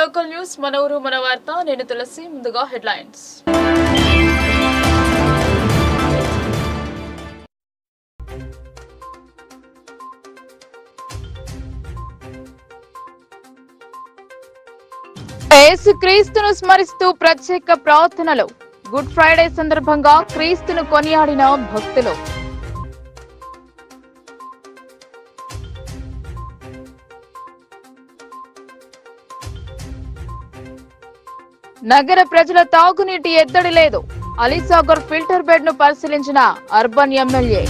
Local news మన ఊరు మన వార్త నేను తులసి ముందుగా హెడ్లైన్స్ యేసుక్రీస్తును స్మరిస్తూ ప్రత్యేక ప్రార్థనలు గుడ్ ఫ్రైడే సందర్భంగా క్రీస్తును కొనియాడిన భక్తులు నగర ప్రజల తాగునీటి ఎద్దడి లేదు అలీసాగర్ ఫిల్టర్ బెడ్ ను పరిశీలించిన అర్బన్ ఎమ్మెల్యే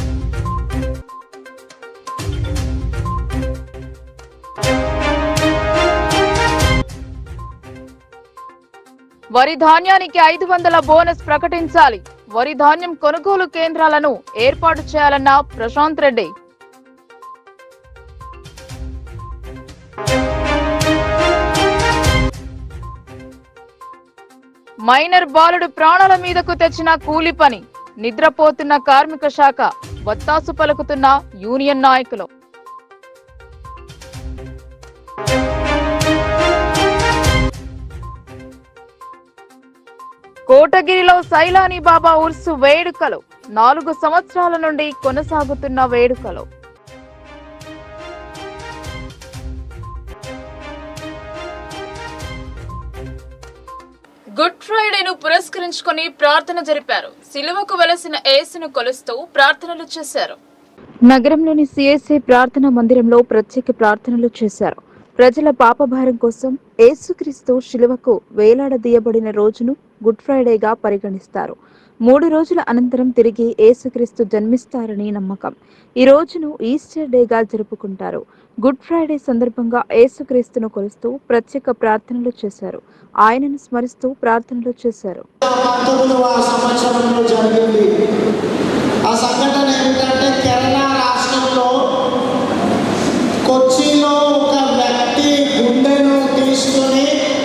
వరి ధాన్యానికి 500 బోనస్ ప్రకటించాలి వరి ధాన్యం కొనుగోలు కేంద్రాలను ఏర్పాటు చేయాలన్న ప్రశాంత్ రెడ్డి మైనర్ బాలుడు ప్రాణాల మీదకు తెచ్చిన కూలి పని నిద్రపోతున్న కార్మిక శాఖ వత్తాసు పలుకుతున్న యూనియన్ నాయకులు కోటగిరిలో సైలాని బాబా ఉర్సు వేడుకలు 4 సంవత్సరాల నుండి కొనసాగుతున్న వేడుకలు గుడ్ ఫ్రైడేను పురస్కరించుకొని ప్రార్థన జరిపారు సిలువకు వెలసిన యేసును కొలుస్తూ ప్రార్థనలు చేశారు నగరంలోని సిఎస్ఐ ప్రార్థనా మందిరంలో ప్రత్యేక ప్రార్థనలు చేశారు ప్రజల పాపభారం కోసం యేసుక్రీస్తు శిలువకు వేలాడదీయబడిన రోజును గుడ్ ఫ్రైడేగా పరిగణిస్తారు 3 రోజుల అనంతరం తిరిగి యేసుక్రీస్తు జన్మిస్తారని నమ్మకం ఈ రోజును ఈస్టర్ డేగా జరుపుకుంటారు గుడ్ ఫ్రైడే సందర్భంగా యేసుక్రీస్తును కొలుస్తూ ప్రత్యేక ప్రార్థనలు చేశారు ఆయనను స్మరిస్తూ ప్రార్థనలు చేశారు ఆ సంఘటన ఏంటంటే కేరళ రాష్ట్రంలో కొచ్చిలో ఒక వ్యక్తి గుండెను తీసుకొని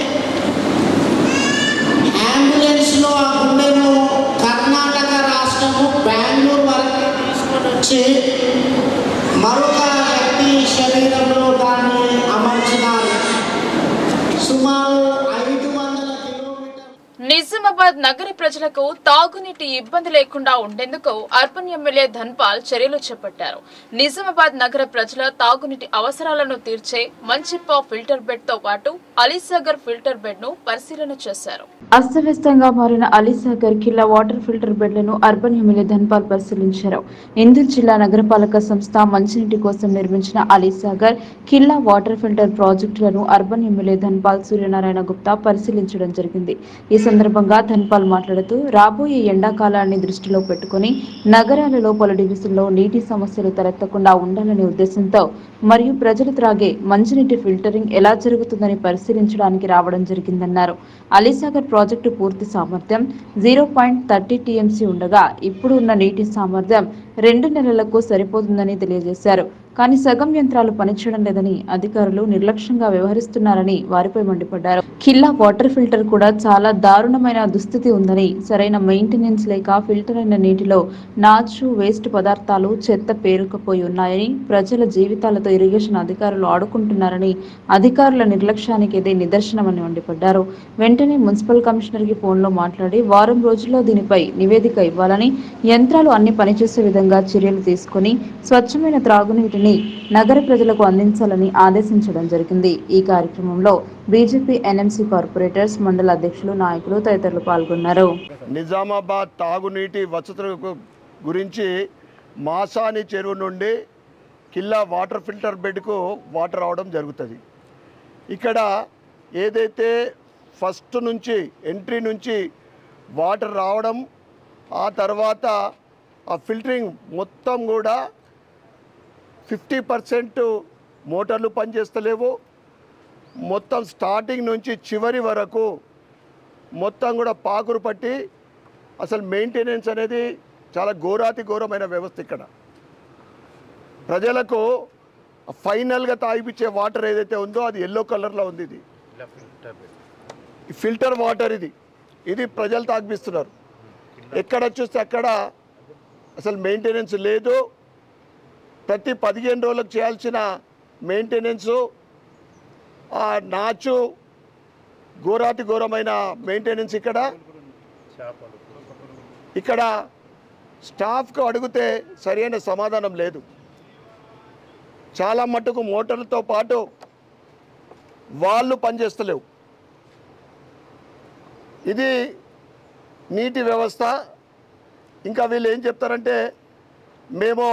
అంబులెన్స్ లో ఆ గుండెను కర్ణాటక రాష్ట్రము బెంగళూరు వరకు తీసుకొని వచ్చి మరొక వ్యక్తి శరీరంలో దాన్ని అమర్చినారు సుమారు 500 కిలోమీటర్లు నిజామాబాద్ నగర ప్రజలకు తాగునీటి ఇబ్బంది లేకుండా ఉండేందుకు అర్బన్ ఎమ్మెల్యే ధన్పాల్ చర్యలు చేపట్టారు నిజామాబాద్ నగర ప్రజల తాగునీటి అవసరాలను తీర్చే మంచిప్ప ఫిల్టర్ బెడ్ తో పాటు అలీసాగర్ ఫిల్టర్ బెడ్ ను పరిశీలన చేశారు అస్తవ్యస్తంగా మారిన అలీసాగర్ కిల్లా వాటర్ ఫిల్టర్ బెడ్లను అర్బన్ ఎమ్మెల్యే ధన్పాల్ పరిశీలించారు ఇందూర్ జిల్లా నగరపాలక సంస్థ మంచినీటి కోసం నిర్మించిన అలీసాగర్ కిల్లా వాటర్ ఫిల్టర్ ప్రాజెక్టులను అర్బన్ ఎమ్మెల్యే ధన్పాల్ సూర్యనారాయణ గుప్తా పరిశీలించడం జరిగింది ఈ సందర్భంగా ధన్పాల్ మాట్లాడుతూ రాబోయే ఎండాకాలాన్ని దృష్టిలో పెట్టుకుని నగరాలలో పలు డివిజన్లో నీటి సమస్యలు తలెత్తకుండా ఉండాలనే ఉద్దేశంతో మరియు ప్రజలు త్రాగే మంచినీటి ఫిల్టరింగ్ ఎలా జరుగుతుందని పరిశీలించడానికి రావడం జరిగిందన్నారు అలీసాగర్ ప్రాజెక్టు పూర్తి సామర్థ్యం 0.30 టీఎంసీ ఉండగా ఇప్పుడు ఉన్న నీటి సామర్థ్యం 2 నెలలకు సరిపోతుందని తెలియజేశారు కానీ సగం యంత్రాలు పనిచేయడం లేదని అధికారులు నిర్లక్ష్యంగా వ్యవహరిస్తున్నారని వారిపై మండిపడ్డారు కిల్లా వాటర్ ఫిల్టర్ కూడా చాలా దారుణమైన దుస్థితి ఉందని సరైన మెయింటెనెన్స్ లేక ఫిల్టర్ అయిన నీటిలో నాచు వేస్ట్ పదార్థాలు చెత్త పేరుకుపోయి ఉన్నాయని ప్రజల జీవితాలతో ఇరిగేషన్ అధికారులు ఆడుకుంటున్నారని అధికారుల నిర్లక్ష్యానికి ఇదే నిదర్శనమని మండిపడ్డారు వెంటనే మున్సిపల్ కమిషనర్ కి ఫోన్లో మాట్లాడి వారం రోజుల్లో దీనిపై నివేదిక ఇవ్వాలని యంత్రాలు అన్ని పనిచేసే విధంగా చర్యలు తీసుకుని స్వచ్ఛమైన త్రాగునీటిని నగర ప్రజలకు అందించాలని ఆదేశించడం జరిగింది ఈ కార్యక్రమంలో బీజేపీ ఎన్ఎంసీ కార్పొరేటర్స్ మండల అధ్యక్షులు నాయకులు తదితరులు పాల్గొన్నారు నిజామాబాద్ తాగునీటి వసతుల గురించి మాసాని చెరువు నుండి కిల్లా వాటర్ ఫిల్టర్ బెడ్కు వాటర్ రావడం జరుగుతుంది ఇక్కడ ఏదైతే ఫస్ట్ నుంచి ఎంట్రీ నుంచి వాటర్ రావడం ఆ తర్వాత ఆ ఫిల్టరింగ్ మొత్తం కూడా 50% మోటార్లు పనిచేస్తలేవు మొత్తం స్టార్టింగ్ నుంచి చివరి వరకు మొత్తం కూడా పాకురు పట్టి అసలు మెయింటెనెన్స్ అనేది చాలా ఘోరాతి ఘోరమైన వ్యవస్థ ఇక్కడ ప్రజలకు ఫైనల్గా తాగిపించే వాటర్ ఏదైతే ఉందో అది ఎల్లో కలర్లో ఉంది ఇది ఫిల్టర్ వాటర్ ఇది ప్రజలు తాగిపిస్తున్నారు ఎక్కడ చూస్తే అక్కడ అసలు మెయింటెనెన్స్ లేదు ప్రతి 15 రోజులకు చేయాల్సిన మెయింటెనెన్స్ నాచు ఘోరాతి ఘోరమైన మెయింటెనెన్స్. ఇక్కడ స్టాఫ్కు అడిగితే సరైన సమాధానం లేదు. చాలా మట్టుకు మోటార్లతో పాటు వాళ్ళు పనిచేస్తలేవు. ఇది నీటి వ్యవస్థ. ఇంకా వీళ్ళు ఏం చెప్తారంటే మేము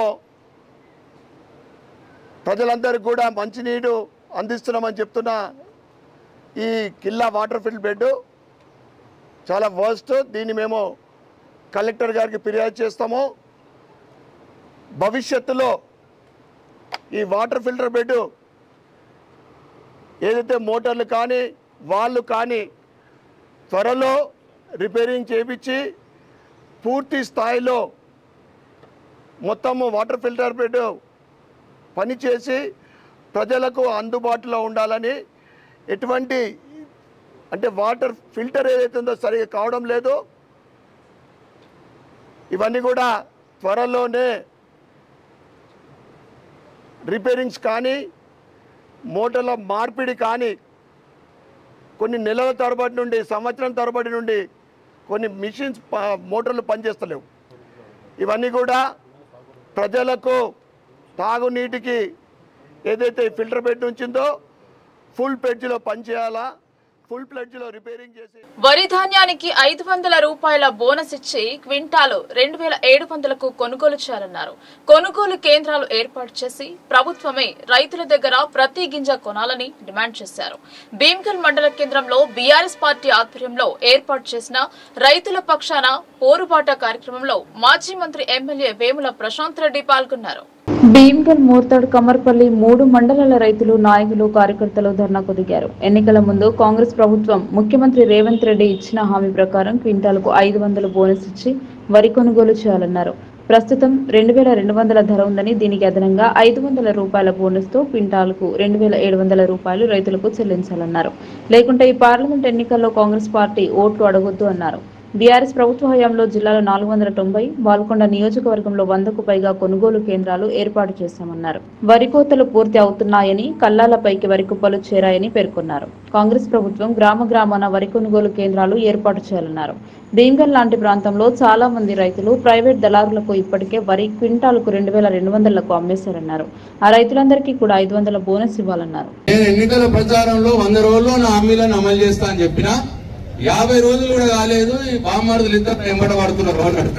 ప్రజలందరికీ కూడా మంచినీరు అందిస్తున్నామని చెప్తున్న ఈ కిల్లా వాటర్ ఫిల్టర్ బెడ్ చాలా వర్స్ట్. దీన్ని మేము కలెక్టర్ గారికి ఫిర్యాదు చేస్తాము. భవిష్యత్తులో ఈ వాటర్ ఫిల్టర్ బెడ్ ఏదైతే మోటార్లు కానీ వాళ్ళు కానీ త్వరలో రిపేరింగ్ చేయించి పూర్తి స్థాయిలో మొత్తము వాటర్ ఫిల్టర్ బెడ్ పనిచేసి ప్రజలకు అందుబాటులో ఉండాలని. ఎటువంటి అంటే వాటర్ ఫిల్టర్ ఏదైతే ఉందో సరిగా కావడం లేదు. ఇవన్నీ కూడా త్వరలోనే రిపేరింగ్స్ కానీ మోటార్ల మార్పిడి కానీ కొన్ని నెలల తరబడి నుండి సంవత్సరం తరబడి నుండి కొన్ని మిషన్స్ మోటార్లు పనిచేస్తలేవు. ఇవన్నీ కూడా ప్రజలకు తాగునీటికి ఏదైతే ఫిల్టర్ బెడ్ ఉంచిందో ఫుల్ ప్లెడ్జ్లో పనిచేయాలా, ఫుల్ ప్లెడ్జ్లో రిపేరింగ్ చేసి. వరి ధాన్యానికి 500 రూపాయల బోనస్ ఇచ్చి క్వింటాలు 2700కు కొనుగోలు చేయాలన్నారు. కొనుగోలు కేంద్రాలు ఏర్పాటు చేసి ప్రభుత్వమే రైతుల దగ్గర ప్రతి గింజ కొనాలని డిమాండ్ చేశారు. భీమ్గల్ మండల కేంద్రంలో బీఆర్ఎస్ పార్టీ ఆధ్వర్యంలో ఏర్పాటు చేసిన రైతుల పక్షాన పోరుబాట కార్యక్రమంలో మాజీ మంత్రి ఎమ్మెల్యే వేముల ప్రశాంత్ రెడ్డి పాల్గొన్నారు. భీమ్గల్, మోర్తాడ్, కమర్పల్లి 3 మండలాల రైతులు, నాయకులు, కార్యకర్తలు ధర్నాకు దిగారు. ఎన్నికల ముందు కాంగ్రెస్ ప్రభుత్వం ముఖ్యమంత్రి రేవంత్ రెడ్డి ఇచ్చిన హామీ ప్రకారం క్వింటాల్కు 500 బోనస్ ఇచ్చి వరి కొనుగోలు చేయాలన్నారు. ప్రస్తుతం 2200 ధర ఉందని దీనికి అదనంగా 500 రూపాయల బోనస్ తో క్వింటాల్కు 2700 రూపాయలు రైతులకు చెల్లించాలన్నారు. లేకుంటే ఈ పార్లమెంట్ ఎన్నికల్లో కాంగ్రెస్ పార్టీ ఓట్లు అడగొద్దు అన్నారు. బీఆర్ఎస్ ప్రభుత్వ హయాంలో జిల్లాలో 490, బాల్కొండ నియోజకవర్గంలో 100కు పైగా కొనుగోలు కేంద్రాలు ఏర్పాటు చేశామన్నారు. వరి కోతలు పూర్తి అవుతున్నాయని, కల్లాలపైకి వరి కుప్పలు చేరాయని పేర్కొన్నారు. కాంగ్రెస్ ప్రభుత్వం గ్రామాన వరి కొనుగోలు కేంద్రాలు ఏర్పాటు చేయాలన్నారు. భీమ్గల్ లాంటి ప్రాంతంలో చాలా మంది రైతులు ప్రైవేట్ దళారులకు ఇప్పటికే వరి క్వింటాల్కు 2200లకు అమ్మేశారన్నారు. ఆ రైతులందరికీ కూడా 500 బోనస్ ఇవ్వాలన్నారు. ఎన్నికల ప్రచారంలో 100 రోజుల్లో నా హామీలను అమలు చేస్తా అని చెప్పినా 50 రోజులు కూడా కాలేదు. ఈ బామ్మర్దులు ఇద్దరు వెంబడ పడుతున్నారు అన్నాడు.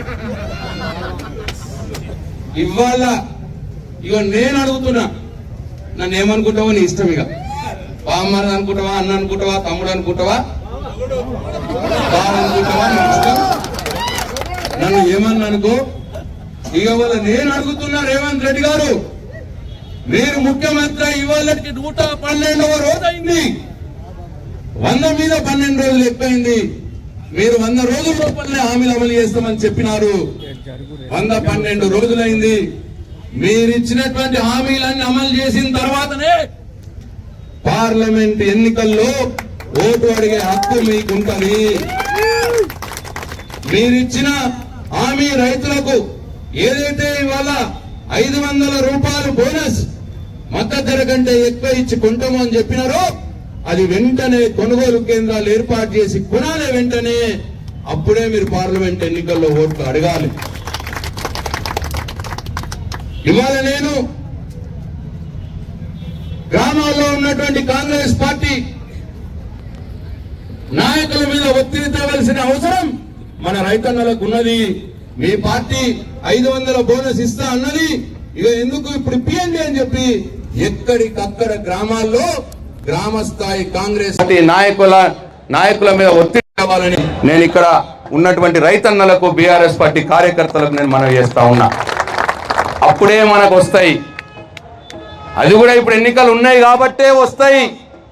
ఇవాళ ఇక నేను అడుగుతున్నా, నన్ను ఏమనుకుంటావో నీ ఇష్టం. ఇక బామ్మర్ది అనుకుంటావా, అన్న అనుకుంటావా, తమ్ముడు అనుకుంటావా, బావ అనుకుంటావా, నీ ఇష్టం. నన్ను ఏమన్నా అనుకో. ఇక వాళ్ళ నేను అడుగుతున్నా, రేవంత్ రెడ్డి గారు మీరు ముఖ్యమంత్రి ఇవాళకి 112వ రోజు అయింది. 100 మీద 12 రోజులు ఎక్కువైంది. మీరు 100 రోజుల లోపలనే హామీలు అమలు చేస్తామని చెప్పినారు. 112 రోజులైంది. మీరు ఇచ్చినటువంటి హామీలన్నీ అమలు చేసిన తర్వాతనే పార్లమెంట్ ఎన్నికల్లో ఓటు అడిగే హక్కు మీకుంటది. మీరిచ్చిన హామీ రైతులకు ఏదైతే ఇవాళ 500 రూపాయలు బోనస్ మద్దతు ధర కంటే ఎక్కువ ఇచ్చి కొంటాము అని చెప్పినారో అది వెంటనే కొనుగోలు కేంద్రాలు ఏర్పాటు చేసి కొనాలి వెంటనే. అప్పుడే మీరు పార్లమెంట్ ఎన్నికల్లో ఓట్లు అడగాలి. ఇవాళ నేను గ్రామాల్లో ఉన్నటువంటి కాంగ్రెస్ పార్టీ నాయకుల మీద ఒత్తిడి తేవలసిన అవసరం మన రైతన్నలకు ఉన్నది. మీ పార్టీ 500 బోనస్ ఇస్తా అన్నది. ఇక ఎందుకు ఇప్పుడు ఇప్పియండి అని చెప్పి ఎక్కడికక్కడ గ్రామాల్లో గ్రామ స్థాయి కాంగ్రెస్ పార్టీ నాయకుల మీద ఒత్తిడి కావాలని నేను ఇక్కడ ఉన్నటువంటి రైతన్నలకు, బీఆర్ఎస్ పార్టీ కార్యకర్తలకు నేను మనవి చేస్తా ఉన్నా. అప్పుడే మనకు వస్తాయి. అది కూడా ఇప్పుడు ఎన్నికలు ఉన్నాయి కాబట్టే వస్తాయి.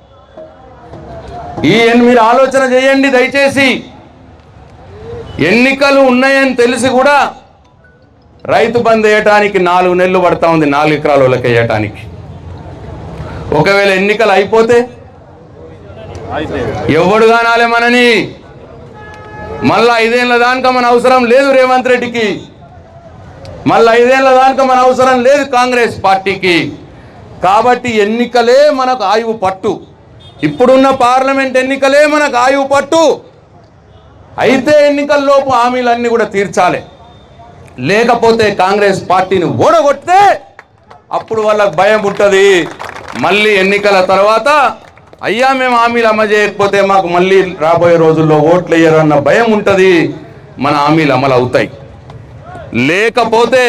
మీరు ఆలోచన చేయండి దయచేసి. ఎన్నికలు ఉన్నాయని తెలిసి కూడా రైతు బంద్ వేయటానికి 4 నెలలు పడతా ఉంది. 4 ఎకరాల వాళ్ళకి వేయటానికి. ఒకవేళ ఎన్నికలు అయిపోతే ఎవడు కానాలే మనని? మళ్ళా 5 ఏళ్ల దానిక మన అవసరం లేదు రేవంత్ రెడ్డికి. మళ్ళా 5 ఏళ్ల దానిక మన అవసరం లేదు కాంగ్రెస్ పార్టీకి. కాబట్టి ఎన్నికలే మనకు ఆయువు పట్టు. ఇప్పుడున్న పార్లమెంట్ ఎన్నికలే మనకు ఆయువు పట్టు. అయితే ఎన్నికల్లోపు హామీలన్నీ కూడా తీర్చాలి. లేకపోతే కాంగ్రెస్ పార్టీని ఓడగొడితే అప్పుడు వాళ్ళకి భయం ఉంటుంది. మళ్ళీ ఎన్నికల తర్వాత అయ్యా మేము హామీలు అమలు చేయకపోతే మాకు మళ్ళీ రాబోయే రోజుల్లో ఓట్లు వేయరన్న భయం ఉంటుంది. మన హామీలు అమలు అవుతాయి. లేకపోతే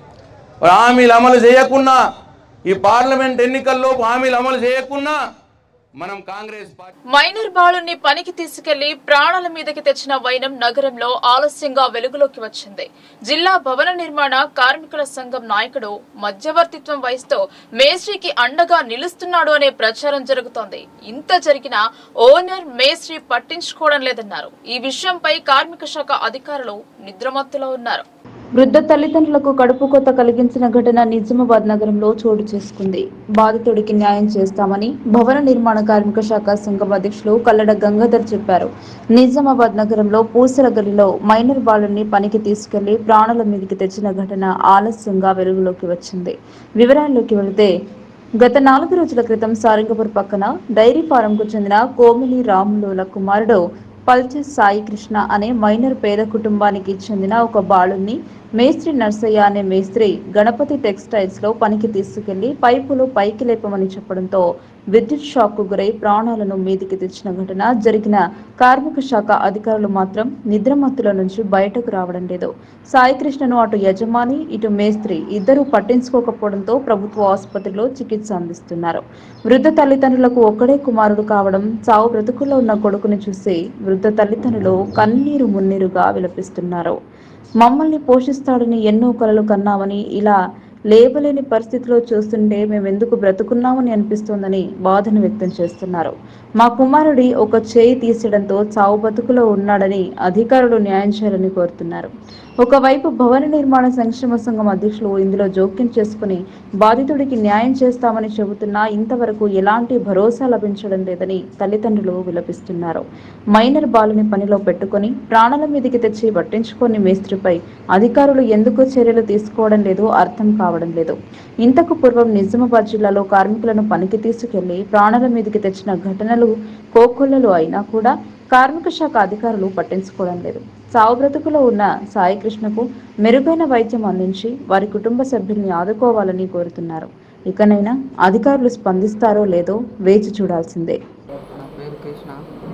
హామీలు అమలు చేయకున్నా, ఈ పార్లమెంట్ ఎన్నికల్లో హామీలు అమలు చేయకున్నా మనం కాంగ్రెస్ పార్టీ మైనర్ బాలుని పనికి తీసుకెళ్లి ప్రాణాల మీదకి తెచ్చిన వైనం నగరంలో ఆలస్యంగా వెలుగులోకి వచ్చింది. జిల్లా భవన నిర్మాణ కార్మికుల సంఘం నాయకుడు మధ్యవర్తిత్వం వహిస్తూ మేస్త్రికి అండగా నిలుస్తున్నాడు అనే ప్రచారం జరుగుతోంది. ఇంత జరిగినా ఓనర్ మేస్త్రి పట్టించుకోవడం లేదన్నారు. ఈ విషయంపై కార్మిక శాఖ అధికారులు నిద్రమత్తులో ఉన్నారు. వృద్ధ తల్లిదండ్రులకు కడుపు కోత కలిగించిన ఘటన నిజామాబాద్ నగరంలో చోటు చేసుకుంది. బాధితుడికి న్యాయం చేస్తామని భవన నిర్మాణ కార్మిక శాఖ సంఘం అధ్యక్షులు కల్లడ గంగాధర్ చెప్పారు. నిజామాబాద్ నగరంలో పూసల గలిలో మైనర్ బాలుని పనికి తీసుకెళ్లి ప్రాణాల మీదకి తెచ్చిన ఘటన ఆలస్యంగా వెలుగులోకి వచ్చింది. వివరాల్లోకి వెళితే గత 4 రోజుల క్రితం సారంగపూర్ పక్కన డైరీ ఫారంకు చెందిన కోమిలి రాములుల కుమారుడు పల్చెస్ సాయి కృష్ణ అనే మైనర్ పేద కుటుంబానికి చెందిన ఒక బాలుని మేస్త్రి నర్సయ్య అనే మేస్త్రి గణపతి టెక్స్టైల్స్ లో పనికి తీసుకెళ్లి పైపులు పైకి లేపమని చెప్పడంతో విద్యుత్ షాక్ కు గురై ప్రాణాలను మీదికి తెచ్చిన ఘటన జరిగిన కార్మిక శాఖ అధికారులు మాత్రం నిద్రమత్తుల నుంచి బయటకు రావడం లేదు. సాయి కృష్ణను అటు యజమాని ఇటు మేస్త్రి ఇద్దరూ పట్టించుకోకపోవడంతో ప్రభుత్వ ఆసుపత్రిలో చికిత్స అందిస్తున్నారు. వృద్ధ తల్లిదండ్రులకు ఒక్కడే కుమారుడు కావడం, చావు బ్రతుకుల్లో ఉన్న కొడుకుని చూసి వృద్ధ తల్లిదండ్రులు కన్నీరు మున్నీరుగా విలపిస్తున్నారు. మమ్మల్ని పోషిస్తాడని ఎన్నో కలలు కన్నామని ఇలా లేబలేని పరిస్థితిలో చూస్తుంటే మేమెందుకు బ్రతుకున్నామని అనిపిస్తోందని బాధను వ్యక్తం చేస్తున్నారు. మా కుమారుడి ఒక చేయి తీసేయడంతో చావు బతుకులో ఉన్నాడని అధికారులు న్యాయం చేయాలని కోరుతున్నారు. ఒకవైపు భవన నిర్మాణ సంక్షేమ సంఘం అధ్యక్షులు ఇందులో జోక్యం చేసుకుని బాధితుడికి న్యాయం చేస్తామని చెబుతున్నా ఇంతవరకు ఎలాంటి భరోసా లభించడం లేదని తల్లిదండ్రులు విలపిస్తున్నారు. మైనర్ బాలుని పనిలో పెట్టుకుని ప్రాణాల మీదకి తెచ్చి పట్టించుకొని మేస్త్రిపై అధికారులు ఎందుకు చర్యలు తీసుకోవడం లేదో అర్థం కావడం లేదు. ఇంతకు పూర్వం నిజామాబాద్ జిల్లాలో కార్మికులను పనికి తీసుకెళ్లి ప్రాణాల మీదకి తెచ్చిన ఘటనలు కోకొల్లలు అయినా కూడా కార్మిక శాఖ అధికారులు పట్టించుకోవడం లేదు. సావు బ్రతుకులో ఉన్న సాయి కృష్ణకు మెరుగైన వైద్యం అందించి వారి కుటుంబ సభ్యుల్ని ఆదుకోవాలని కోరుతున్నారు. ఇకనైనా అధికారులు స్పందిస్తారో లేదో వేచి చూడాల్సిందే. నా పేరు కృష్ణ.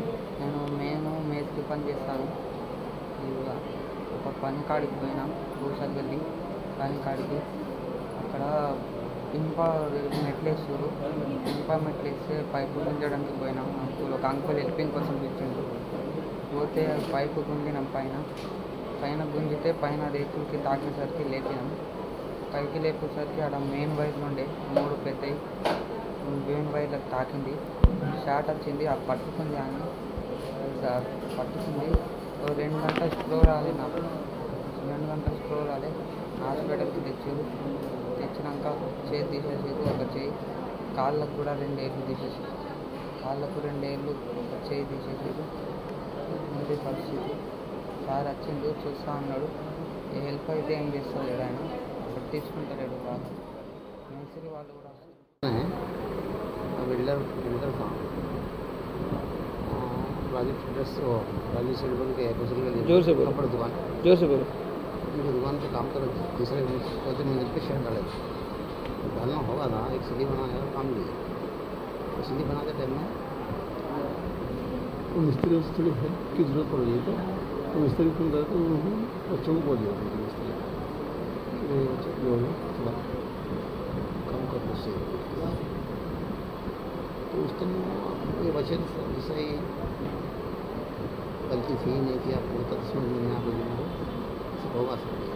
నేను మేస్త్రి పని చేస్తాను. ఒక పని కాడికి పోయినాం, పూసగల్లి పని కాడికి. అక్కడ ఇనుప మెట్లేస్తారు. ఇనుప మెట్లేస్తే పైపు గుంజడానికి పోయినాం. ఒక అంకుల్ హెల్పింగ్ కోసం పిలిచిండు. పోతే పైపు గుంజినాం. పైన గుంజితే పైన రేకులకి తాకేసరికి లేపినాం. పైకి లేపేసరికి అక్కడ మెయిన్ వైర్ నుండి 3 పెద్దవి మెయిన్ వైర్లకు తాకింది. షార్ట్ వచ్చింది. ఆ పట్టుకుంది అని పట్టుకుంది. 2 గంటల స్ప్రో రాలే నాకు. 2 గంటల స్ప్రో రాలే. హాస్పిటల్కి తెచ్చినాక చేయి తీసేసేది. ఒక చేయి కాళ్ళకు కూడా 2 ఏళ్ళు తీసేసేది. కాళ్ళకు 2 ఏళ్ళు చేయి తీసేసేది. ముందు పరిస్థితి. సార్ వచ్చిండు, చూస్తా అన్నాడు. ఏ హెల్ప్ అయితే ఏం చేస్తాడు ఆయన, పట్టించుకుంటారు బాగా. మేస్త్రి వాళ్ళు కూడా बिल्डर था राजू फिटर्स राजू सिल्वर के जोर से बोलो, कपड़े दुकान जोर से बोलो। उनकी दुकान पे काम कर तीसरे चौथे मंजिल पे शेड डाले डालना होगा ना। एक सीढ़ी बनाया और काम लिया। तो सीढ़ी बनाते टाइम में वो मिस्त्री से थोड़ी हेल्प की जरूरत पड़ रही है। तो मिस्त्री को तो बच्चों को बोल दिया मिस्त्री जो है थोड़ा कम कर उससे। तो उस टाइम ये बचत जैसे ही गलती थी नहीं कि आपको तक समझ में आप होगा सकती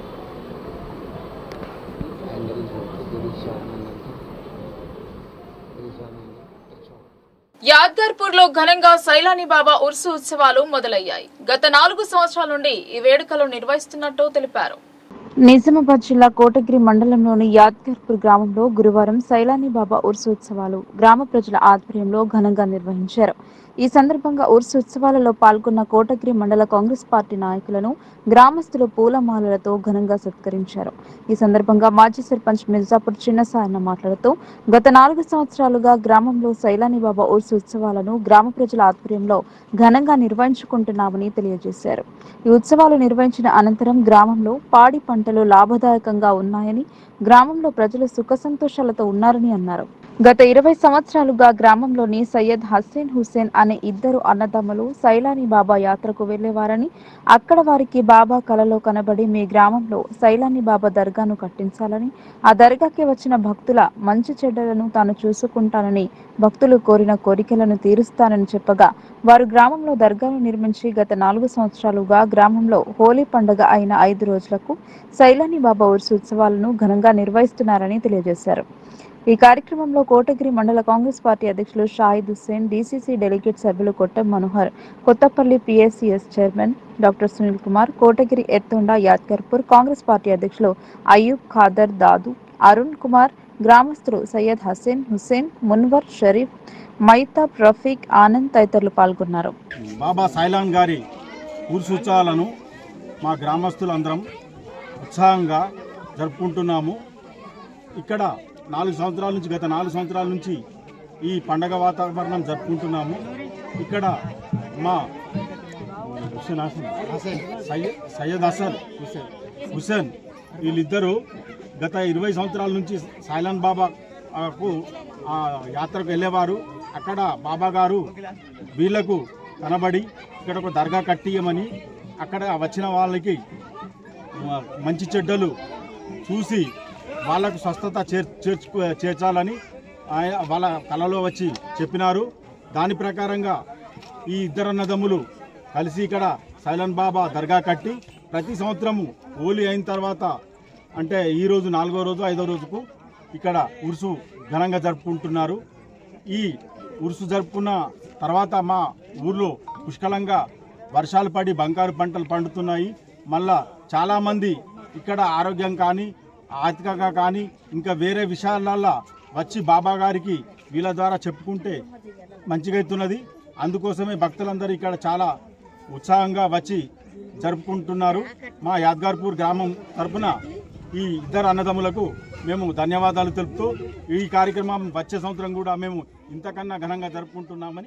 యాద్గార్పూర్లో ఘనంగా సైలాని బాబా ఉర్సు ఉత్సవాలు మొదలయ్యాయి. గత 4 సంవత్సరాల నుండి ఈ వేడుకలు నిర్వహిస్తున్నట్టు తెలిపారు. నిజామాబాద్ జిల్లా కోటగిరి మండలంలోని యాద్గార్పూర్ గ్రామంలో గురువారం సైలాని బాబా ఉర్సు ఉత్సవాలు గ్రామ ప్రజల ఆధ్వర్యంలో ఘనంగా నిర్వహించారు. ఈ సందర్భంగా ఉర్సు ఉత్సవాలలో పాల్గొన్న కోటగిరి మండల కాంగ్రెస్ పార్టీ నాయకులను గ్రామస్తులు పూలమాలలతో ఘనంగా సత్కరించారు. ఈ సందర్భంగా మాజీ సర్పంచ్ మిర్జాపూర్ చిన్నసాయన్న మాట్లాడుతూ గత 4 సంవత్సరాలుగా గ్రామంలో సైలాని బాబా ఉర్సు ఉత్సవాలను గ్రామ ప్రజల ఆధ్వర్యంలో ఘనంగా నిర్వహించుకుంటున్నామని తెలియజేశారు. ఈ ఉత్సవాలు నిర్వహించిన అనంతరం గ్రామంలో పాడి పంటలు లాభదాయకంగా ఉన్నాయని, గ్రామంలో ప్రజలు సుఖ సంతోషాలతో ఉన్నారని అన్నారు. గత 20 సంవత్సరాలుగా గ్రామంలోని సయ్యద్ హస్సేన్ హుస్సేన్ అనే 2 అన్నదమ్ములు సైలాని బాబా యాత్రకు వెళ్లేవారని, అక్కడ వారికి బాబా కలలో కనబడి మీ గ్రామంలో సైలాని బాబా దర్గాను కట్టించాలని, ఆ దర్గాకి వచ్చిన భక్తుల మంచి చెడ్డలను తాను చూసుకుంటానని, భక్తులు కోరిన కోరికలను తీరుస్తానని చెప్పగా వారు గ్రామంలో దర్గాను నిర్మించి గత 4 సంవత్సరాలుగా గ్రామంలో హోలీ పండుగ అయిన 5 రోజులకు సైలాని బాబా ఉర్సు ఉత్సవాలను ఘనంగా నిర్వహిస్తున్నారని తెలియజేశారు. ఈ కార్యక్రమంలో కోటగిరి మండల కాంగ్రెస్ పార్టీ అధ్యక్షులు షాహిద్ హుస్సేన్, డీసీసీ డెలిగేట్ సభ్యులు Kottam Manohar, Kothapalli PSCS chairman doctor Sunil Kumar, Kotagiri Ettunda Yadgarpur Congress party అధ్యక్షులు అయ్యూబ్ ఖాదర్, దాదు, అరుణ్ కుమార్, గ్రామస్తులు సయ్యద్ హస్సేన్ హుస్సేన్, మున్వర్, షరీఫ్, మైతాబ్, రఫీక్, ఆనంద్ తదితరులు పాల్గొన్నారు. బాబా సైలాన్ గారి ఉర్సు ఉత్సవాలను మా గ్రామస్తులందరం ఉత్సాహంగా జరుపుకుంటున్నాము. ఇక్కడ గత 4 సంవత్సరాల నుంచి ఈ పండగ వాతావరణం జరుపుకుంటున్నాము. ఇక్కడ మా సయ్యద్ హసన్ హుస్సేన్ వీళ్ళిద్దరూ గత 20 సంవత్సరాల నుంచి సైలాన్ బాబాకు యాత్రకు వెళ్ళేవారు. అక్కడ బాబా గారు వీళ్లకు కనబడి ఇక్కడ ఒక దర్గా కట్టియమని, అక్కడ వచ్చిన వాళ్ళకి మంచి చెడ్డలు చూసి వాళ్ళకు స్వస్థత చేర్చాలని వాళ్ళ కళలో వచ్చి చెప్పినారు. దాని ప్రకారంగా ఈ 2 అన్నదమ్ములు కలిసి ఇక్కడ సైలాన్ బాబా దర్గా కట్టి ప్రతి సంవత్సరము హోలీ అయిన తర్వాత, అంటే ఈ రోజు 4వ రోజు 5వ రోజుకు ఇక్కడ ఉర్సు ఘనంగా జరుపుకుంటున్నారు. ఈ ఉర్సు జరుపుకున్న తర్వాత మా ఊర్లో పుష్కలంగా వర్షాలు పడి బంగారు పంటలు పండుతున్నాయి. మళ్ళా చాలామంది ఇక్కడ ఆరోగ్యం కానీ, ఆర్థికంగా కానీ, ఇంకా వేరే విషయాలల్లో వచ్చి బాబా గారికి వీళ్ళ ద్వారా చెప్పుకుంటే మంచిగా అవుతున్నది. అందుకోసమే భక్తులందరూ ఇక్కడ చాలా ఉత్సాహంగా వచ్చి జరుపుకుంటున్నారు. మా యాద్గార్పూర్ గ్రామం తరఫున ఈ 2 అన్నదమ్ములకు మేము ధన్యవాదాలు తెలుపుతూ ఈ కార్యక్రమం వచ్చే సంవత్సరం కూడా మేము ఇంతకన్నా ఘనంగా జరుపుకుంటామని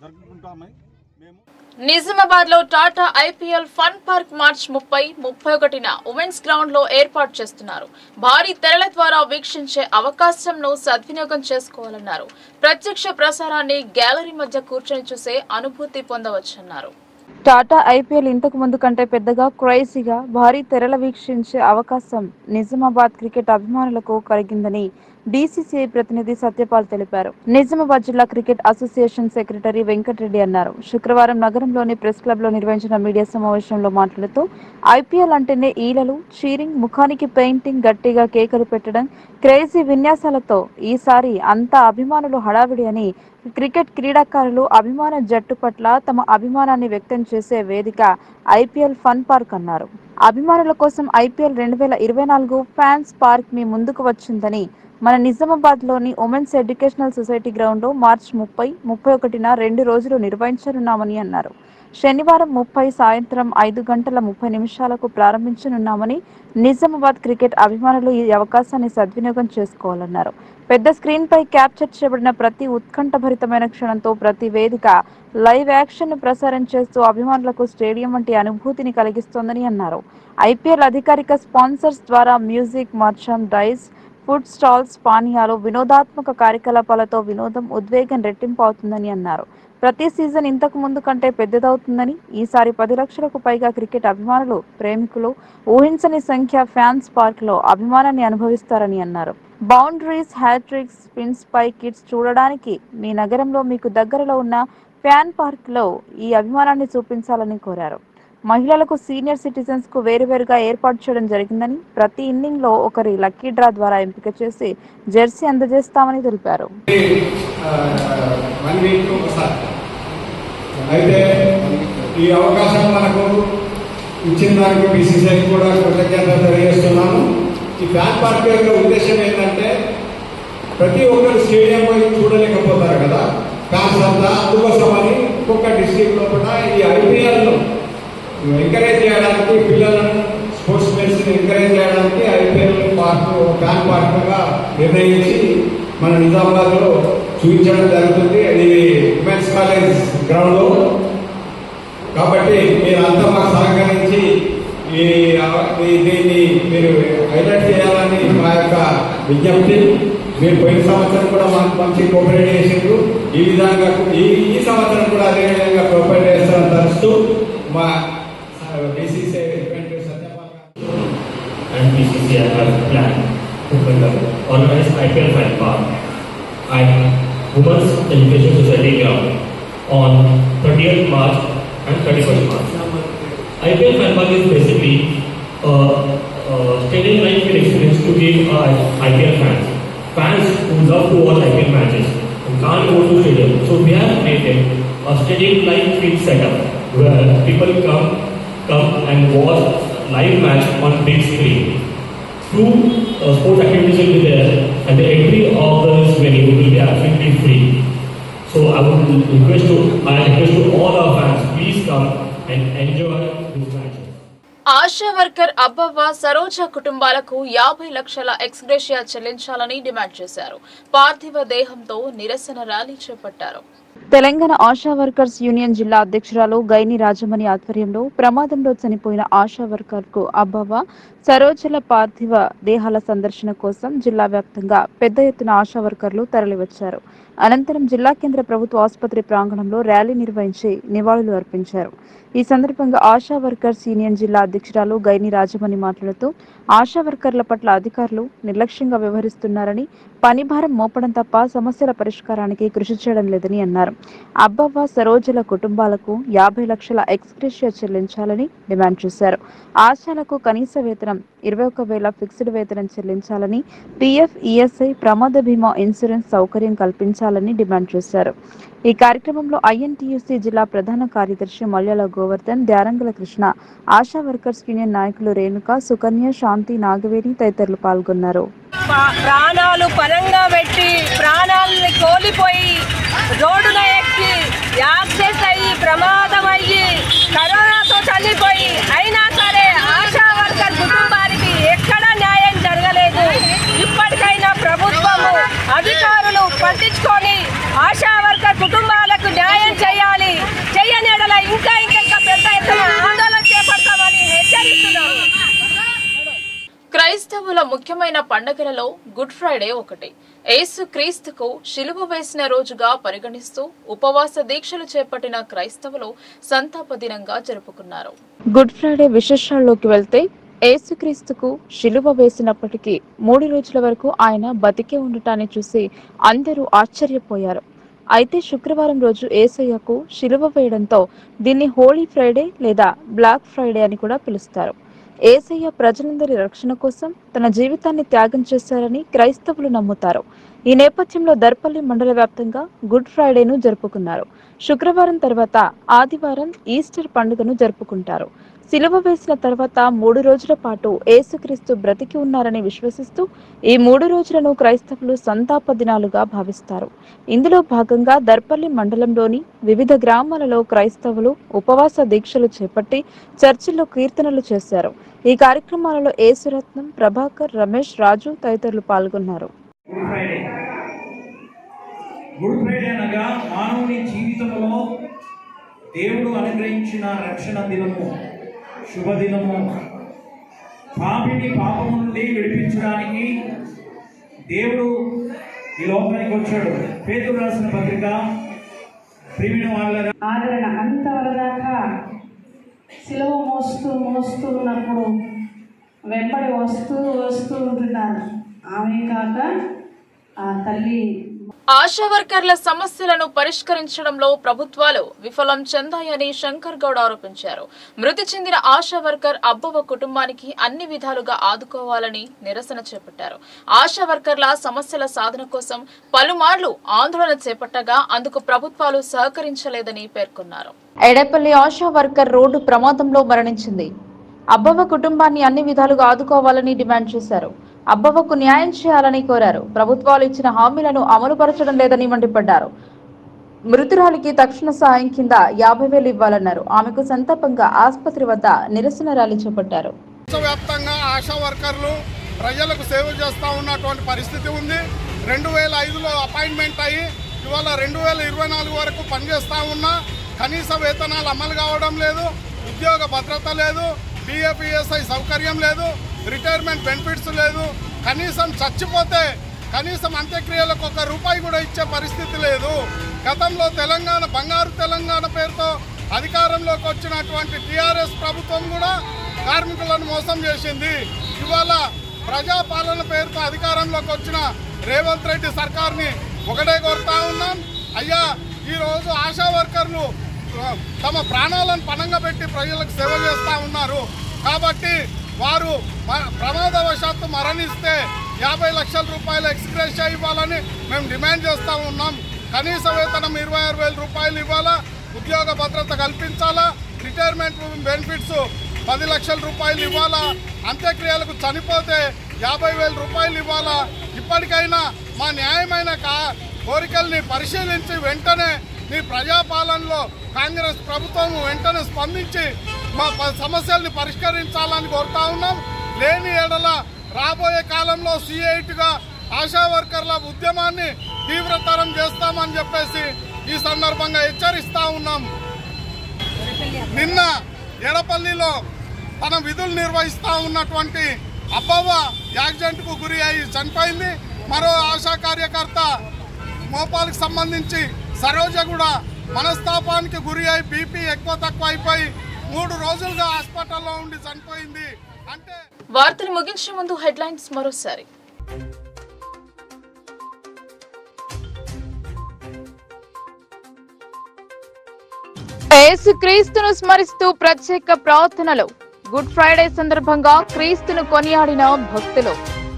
మేము. నిజామాబాద్ లో Tata IPL fun park March 30, 31న ఉమెన్స్ గ్రౌండ్ లో ఏర్పాటు చేస్తున్నారు. భారీ తెరల ద్వారా వీక్షించే అవకాశంను సద్వినియోగం చేసుకోవాలన్నారు. ప్రత్యక్ష ప్రసారాన్ని గ్యాలరీ మధ్య కూర్చొని చూసే అనుభూతి పొందవచ్చన్నారు. టాటా ఐపీఎల్ ఇంతకు ముందు కంటే పెద్దగా, క్రైజీగా, భారీ తెరల వీక్షించే అవకాశం నిజామాబాద్ క్రికెట్ అభిమానులకు కలిగిందని డీసీసీఐ ప్రతినిధి సత్యపాల్ తెలిపారు. నిజామాబాద్ జిల్లా క్రికెట్ అసోసియేషన్ సెక్రటరీ వెంకటరెడ్డి అన్నారు. శుక్రవారం నగరంలోని ప్రెస్ క్లబ్ లో నిర్వహించిన మీడియా సమావేశంలో మాట్లాడుతూ ఐపీఎల్ అంటేనే ఈలలు, చీరింగ్, ముఖానికి పెయింటింగ్, గట్టిగా కేకలు పెట్టడం, క్రేజీ విన్యాసాలతో ఈసారి అంతా అభిమానులు హడావిడి అని, క్రికెట్ క్రీడాకారులు అభిమాన జట్టు పట్ల తమ అభిమానాన్ని వ్యక్తం చేసే వేదిక ఐపీఎల్ ఫన్ పార్క్ అన్నారు. అభిమానుల కోసం ఐపీఎల్ 2024 ఫ్యాన్స్ పార్క్ మీ ముందుకు వచ్చిందని, మన నిజామాబాద్ లోని ఉమెన్స్ ఎడ్యుకేషనల్ సొసైటీ గ్రౌండ్ లో మార్చి 30, 31న 2 రోజులు నిర్వహించనున్నామని అన్నారు. శనివారం 30 సాయంత్రం 5:30 ప్రారంభించనున్నామని, నిజామాబాద్ క్రికెట్ అభిమానులు ఈ అవకాశాన్ని సద్వినియోగం చేసుకోవాలన్నారు. పెద్ద స్క్రీన్ పై క్యాప్చర్ చేయబడిన ప్రతి ఉత్కంఠభరితమైన క్షణంతో ప్రతి వేదిక లైవ్ యాక్షన్ ను ప్రసారం చేస్తూ అభిమానులకు స్టేడియం వంటి అనుభూతిని కలిగిస్తోందని అన్నారు. ఐపీఎల్ అధికారిక స్పాన్సర్స్ ద్వారా మ్యూజిక్, మర్చాండైజ్, ఫుడ్ స్టాల్స్, పానీయాలు, వినోదాత్మక కార్యకలాపాలతో వినోదం, ఉద్వేగం రెట్టింపు అవుతుందని అన్నారు. ప్రతి సీజన్ ఇంతకు ముందు కంటే పెద్దదవుతుందని, ఈసారి 10 లక్షలకు పైగా క్రికెట్ అభిమానులు, ప్రేమికులు, ఊహించని సంఖ్య ఫ్యాన్స్ పార్క్ లో అభిమానాన్ని అనుభవిస్తారని అన్నారు. బౌండరీస్, హ్యాట్రిక్స్, స్పిన్స్ పై కిడ్స్ చూడడానికి మీ నగరంలో మీకు దగ్గరలో ఉన్న ఫ్యాన్ పార్క్ లో ఈ అభిమానాన్ని చూపించాలని కోరారు. మహిళలకు, సీనియర్ సిటిజన్స్ కు వేరువేరుగా ఏర్పాటు చేయడం జరిగిందని, ప్రతి ఇన్నింగ్ లో ఒకరి లక్కీ డ్రా ద్వారా ఎంపిక చేసి జెర్సీ అందజేస్తామని తెలిపారు. అయితే ఈ అవకాశం మనకు ఇచ్చిన దానికి బీసీసీఐ కూడా కృతజ్ఞతలు తెలియజేస్తున్నాను. ఈ ఫ్యాన్ పార్క్ యొక్క ఉద్దేశం ఏంటంటే ప్రతి ఒక్కరు స్టేడియం పోయి చూడలేకపోతారు కదా ఫ్యాన్స్ అంతా, అందుకోసమని ఒక్కొక్క డిస్ట్రిక్ట్లో కూడా ఈ ఐపీఎల్ను ఎంకరేజ్ చేయడానికి, పిల్లలను స్పోర్ట్స్ మెన్స్ని ఎంకరేజ్ చేయడానికి ఐపీఎల్ పార్క్ ఫ్యాన్ పార్క్గా నిర్ణయించి మన నిజామాబాద్లో చూపించడం జరుగుతుంది. అది ఉమెన్స్ కాలేజ్ గ్రౌండ్లో. కాబట్టి మీరంతా మాకు సహకరించి దీన్ని మీరు హైలైట్ చేయాలని మా యొక్క విజ్ఞప్తి. మీరు పోయిన సంవత్సరం కూడా మాకు మంచి కోఆపరేట్ చేసిండ్రు. ఈ విధంగా ఈ సంవత్సరం కూడా అదే విధంగా కోఆపరేట్ చేస్తారని తలుస్తూ మా BCCI and BCCI have planned to organize IPL Fan Park at Women's Education Society ground on 30th March and 31st March. IPL Fan Park is basically a stadium-like experience to give IPL fans who love to watch IPL matches and can't go to stadium. So we have created a stadium-like field setup where people come and watch live match on big screen. Two sports activities will be there, and the entry of this venue will be absolutely free. So I request to all our fans, please come and enjoy this match. ASHA worker అబ్బవ్వ సరోజ కుటుంబాలకు 50 లక్షల ex gratia చెల్లించాలని demand చేశారు. పార్థివ దేహంతో నిరసన rally చేపట్టారు. Telangana ASHA workers union జిల్లా అధ్యక్షురాలు గైని రాజమణి ఆధ్వర్యంలో ప్రమాదంలో చనిపోయిన ఆశా వర్కర్ కు అబ్బవ్వ సరోజల పార్థివ దేహాల సందర్శన కోసం జిల్లా వ్యాప్తంగా పెద్ద ఎత్తున ఆశా వర్కర్లు తరలివచ్చారు. అనంతరం జిల్లా కేంద్ర ప్రభుత్వ ఆసుపత్రి ప్రాంగణంలో ర్యాలీ నిర్వహించి నివాళులు అర్పించారు. ఈ సందర్భంగా ఆశా వర్కర్స్ యూనియన్ జిల్లా అధ్యక్షురాలు గైని రాజమణి మాట్లాడుతూ ఆశా వర్కర్ల పట్ల అధికారులు నిర్లక్ష్యంగా వ్యవహరిస్తున్నారని, పని భారం మోపడం తప్ప సమస్యల పరిష్కారానికి కృషి చేయడం లేదని అన్నారు. అబ్బవ్వ సరోజల కుటుంబాలకు 50 లక్షల ఎక్స్గ్రేషియా చెల్లించాలని డిమాండ్ చేశారు. ఆశాలకు కనీస వేతనం 21,000 ఫిక్స్డ్ వేతనం చెల్లించాలని, PF, ESI, ప్రమాద బీమా ఇన్సూరెన్స్ సౌకర్యం కల్పించాలని డిమాండ్ చేశారు. ఈ కార్యక్రమంలో INTUC జిల్లా ప్రధాన కార్యదర్శి మల్యాల గోవర్ధన్, ద్యారంగుల కృష్ణ, ఆశా వర్కర్స్ యూనియన్ నాయకులు రేణుక, సుకన్య, శాంతి, నాగవేణి తదితరులు పాల్గొన్నారు. ప్రాణాలు పరంగా పెట్టి ప్రాణాలని కోల్పోయి రోడ్డున ఎక్కి యాక్సిడెంట్ అయ్యి ప్రమాదం అయ్యి కరోనాతో చనిపోయి అయినా సరే ఆశా వర్కర్ కుటుంబానికి ఎక్కడా న్యాయం జరగలేదు. ఇప్పటికైనా ప్రభుత్వము అధికారులు పట్టించుకొని ఆశా వర్కర్ కుటుంబాలకు న్యాయం చేయాలి. చెయ్యని ఎడల ఇంకా పెద్ద ఎత్తున ఆందోళన చేపడతామని హెచ్చరిస్తున్నాము. క్రైస్తవుల ముఖ్యమైన పండుగలలో గుడ్ ఫ్రైడే ఒకటి. యేసు క్రీస్తుకు శిలువ వేసిన రోజుగా పరిగణిస్తూ ఉపవాస దీక్షలు చేపట్టిన క్రైస్తవులు సంతాప దినంగా జరుపుకున్నారు. గుడ్ ఫ్రైడే విశేషాల్లోకి వెళ్తే యేసుక్రీస్తుకు శిలువ వేసినప్పటికీ 3 రోజుల వరకు ఆయన బతికే ఉండటాన్ని చూసి అందరూ ఆశ్చర్యపోయారు. అయితే శుక్రవారం రోజు యేసయ్యకు శిలువ వేయడంతో దీన్ని హోలీ ఫ్రైడే లేదా బ్లాక్ ఫ్రైడే అని కూడా పిలుస్తారు. యేసయ్య ప్రజలందరి రక్షణ కోసం తన జీవితాన్ని త్యాగం చేశారని క్రైస్తవులు నమ్ముతారు. ఈ నేపథ్యంలో దర్పల్లి మండల వ్యాప్తంగా గుడ్ ఫ్రైడేను జరుపుకున్నారు. శుక్రవారం తర్వాత ఆదివారం ఈస్టర్ పండుగను జరుపుకుంటారు. శిలువ వేసిన తర్వాత 3 రోజుల పాటు యేసుక్రీస్తు బ్రతికి ఉన్నారని విశ్వసిస్తూ ఈ 3 రోజులను క్రైస్తవులు సంతాప దినాలుగా భావిస్తారు. ఇందులో భాగంగా దర్పల్లి మండలంలోని వివిధ గ్రామాలలో క్రైస్తవులు ఉపవాస దీక్షలు చేపట్టి చర్చిల్లో కీర్తనలు చేశారు. ఈ కార్యక్రమాలలో యేసురత్నం, ప్రభాకర్, రమేష్, రాజు తదితరులు పాల్గొన్నారు. గుడ్ ఫ్రైడే అనగా మానవుని జీవితంలో దేవుడు అనుగ్రహించిన రక్షణ దినము, శుభదినము. పాపిని పాపము నుండి విడిపించడానికి దేవుడు ఈ లోకానికి వచ్చాడు. పేతురు రాసిన పత్రిక ప్రియమైన వాళ్ళ ఆదరణ అంతవరదాకా సిలువ మోస్తూ ఉన్నప్పుడు వెంబడి వస్తూ ఉంటున్నారు. ఆమె కాక ఆ తల్లి ఆశా వర్కర్ల సమస్యలను పరిష్కరించడంలో ప్రభుత్వాలు విఫలం చెందాయని శంకర్ గౌడ్ ఆరోపించారు. మృతి చెందిన ఆశా వర్కర్ అబ్బవ్వ కుటుంబానికి అన్ని విధాలుగా ఆదుకోవాలని నిరసన చేపట్టారు. ఆశా వర్కర్ల సమస్యల సాధన కోసం పలుమార్లు ఆందోళన చేపట్టగా అందుకు ప్రభుత్వాలు సహకరించలేదని పేర్కొన్నారు. ఎడపల్లి ఆశా వర్కర్ రోడ్డు ప్రమాదంలో మరణించింది. అబ్బవ్వ కుటుంబాన్ని అన్ని విధాలుగా ఆదుకోవాలని డిమాండ్ చేశారు. అబ్బవ్వకు న్యాయం చేయాలని కోరారు. ప్రభుత్వాలు ఇచ్చిన హామీలను అమలుపరచడం లేదని మండిపడ్డారు. మృతురాలికి తక్షణ సాయం కింద 50,000 ఇవ్వాలన్నారు. ఆమెకు సంతాపంగా ఆసుపత్రి వద్ద నిరసన ర్యాలీ చేపట్టారు. వ్యాప్తంగా ఆశా వర్కర్లు ప్రజలకు సేవ చేస్తూ ఉన్నటువంటి పరిస్థితి ఉంది. 2005లో అపాయింట్మెంట్ అయ్యి ఇవాళ 2024 వరకు పనిచేస్తూ ఉన్నా కనీస వేతనాలు అమలు కావడం లేదు, ఉద్యోగ భద్రత లేదు, పిఎఫ్ఈఎస్ఐ సౌకర్యం లేదు, రిటైర్మెంట్ బెనిఫిట్స్ లేదు. కనీసం చచ్చిపోతే కనీసం అంత్యక్రియలకు ₹1 కూడా ఇచ్చే పరిస్థితి లేదు. గతంలో తెలంగాణ బంగారు తెలంగాణ పేరుతో అధికారంలోకి వచ్చినటువంటి టీఆర్ఎస్ ప్రభుత్వం కూడా కార్మికులను మోసం చేసింది. ఇవాళ ప్రజాపాలన పేరుతో అధికారంలోకి వచ్చిన రేవంత్ రెడ్డి సర్కార్ని ఒకటే కోరుతా ఉన్నాం. అయ్యా, ఈరోజు ఆశా వర్కర్లు తమ ప్రాణాలను పణంగా పెట్టి ప్రజలకు సేవ చేస్తూ ఉన్నారు. కాబట్టి వారు ప్రమాదవశాత్తు మరణిస్తే 50 లక్షల రూపాయల ఎక్స్గ్రేషియా ఇవ్వాలని మేము డిమాండ్ చేస్తూ ఉన్నాం. కనీస వేతనం 26,000 రూపాయలు ఇవ్వాలా, ఉద్యోగ భద్రత కల్పించాలా, రిటైర్మెంట్ బెనిఫిట్స్ 10 లక్షల రూపాయలు ఇవ్వాలా, అంత్యక్రియలకు చనిపోతే 50,000 రూపాయలు ఇవ్వాలా. ఇప్పటికైనా మా న్యాయమైన కోరికల్ని పరిశీలించి వెంటనే మీ ప్రజాపాలనలో కాంగ్రెస్ ప్రభుత్వం వెంటనే స్పందించి మా సమస్యల్ని పరిష్కరించాలని కోరుతా ఉన్నాం. లేని ఎడల రాబోయే కాలంలో C8గా ఆశా వర్కర్ల ఉద్యమాన్ని తీవ్రతరం చేస్తామని చెప్పేసి ఈ సందర్భంగా హెచ్చరిస్తా ఉన్నాం. నిన్న ఎడపల్లిలో తన విధులు నిర్వహిస్తూ ఉన్నటువంటి అబ్బవ్వ యాక్సిడెంట్కు గురి అయి చనిపోయింది. మరో ఆశా కార్యకర్త మోపాలకు సంబంధించి సరోజ కూడా మనస్తాపానికి గురి అయి బీపీ ఎక్కువ తక్కువ అయిపోయి 3 రోజులుగా హాస్పిటల్లో ఉండి చనిపోయింది. అంటే వార్తలు ముగించే ముందు హెడ్లైన్స్ మరోసారి. యేసుక్రీస్తును స్మరిస్తూ ప్రత్యేక ప్రార్థనలు. గుడ్ ఫ్రైడే సందర్భంగా క్రీస్తును కొనియాడిన భక్తులు.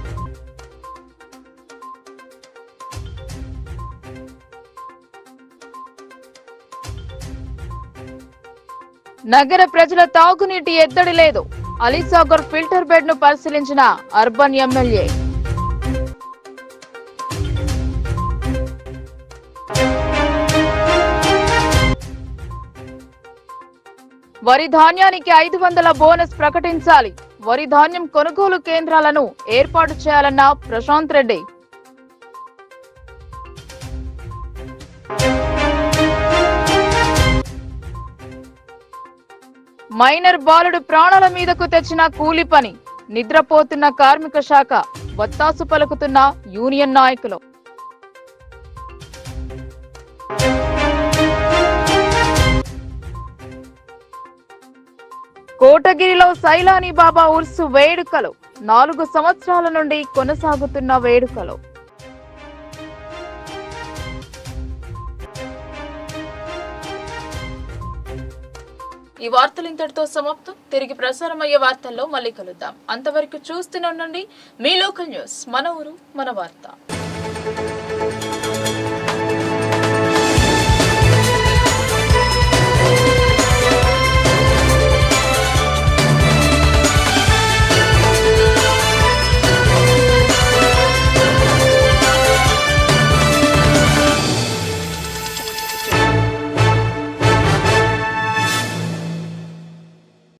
నగర ప్రజల తాగునీటి ఎద్దడి లేదు. అలీసాగర్ ఫిల్టర్ బెడ్ ను పరిశీలించిన అర్బన్ ఎమ్మెల్యే. వరి ధాన్యానికి 500 బోనస్ ప్రకటించాలి. వరి ధాన్యం కొనుగోలు కేంద్రాలను ఏర్పాటు చేయాలన్న ప్రశాంత్ రెడ్డి. మైనర్ బాలుడు ప్రాణాల మీదకు తెచ్చిన కూలి పని. నిద్రపోతున్న కార్మిక శాఖ వత్తాసు పలుకుతున్న యూనియన్ నాయకులు. కోటగిరిలో సైలాని బాబా ఉర్సు వేడుకలు. 4 సంవత్సరాల నుండి కొనసాగుతున్న వేడుకలు. ఈ వార్తలు ఇంతటితో సమాప్తం. తిరిగి ప్రసారమయ్యే వార్తల్లో మళ్ళీ కలుద్దాం. అంతవరకు చూస్తూనే ఉండండి మీ లోకల్ న్యూస్. మన ఊరు మన వార్త.